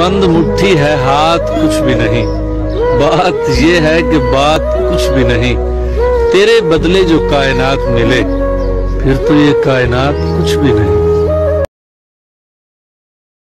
बंद मुट्ठी है हाथ कुछ भी नहीं, बात ये है कि बात कुछ भी नहीं। तेरे बदले जो कायनात मिले, फिर तो ये कायनात कुछ भी नहीं।